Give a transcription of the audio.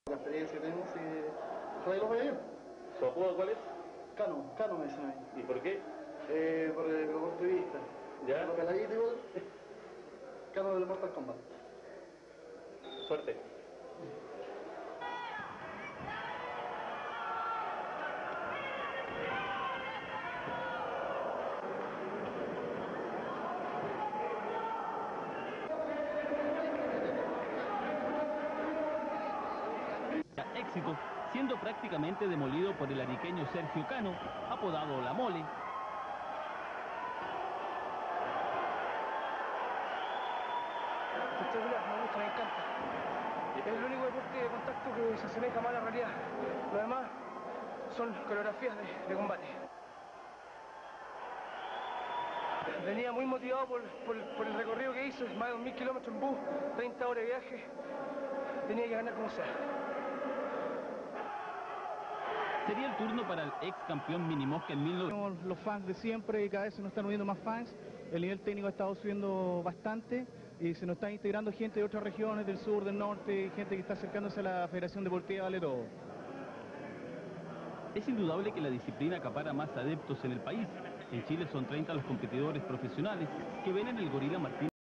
La experiencia que tenemos ojalá y lo vaya bien. ¿Su apodo cuál es? Cano me dicen ahí. ¿Y por qué? Por el punto de vista. ¿Ya? Lo peladito igual. Cano del Mortal Kombat. Suerte. Éxito, siendo prácticamente demolido por el ariqueño Sergio Cano, apodado La Mole. Espectacular, me gusta, me encanta. Es el único deporte de contacto que se asemeja más a la realidad. Lo demás son coreografías de combate. Venía muy motivado por el recorrido que hizo, más de 2000 kilómetros en bus, 30 horas de viaje. Tenía que ganar como sea. Sería el turno para el ex campeón Minimosca en 1900. Los fans de siempre y cada vez se nos están uniendo más fans. El nivel técnico ha estado subiendo bastante y se nos está integrando gente de otras regiones, del sur, del norte, gente que está acercándose a la Federación Deportiva Vale Todo. Es indudable que la disciplina acapara más adeptos en el país. En Chile son 30 los competidores profesionales que ven en el Gorila Martín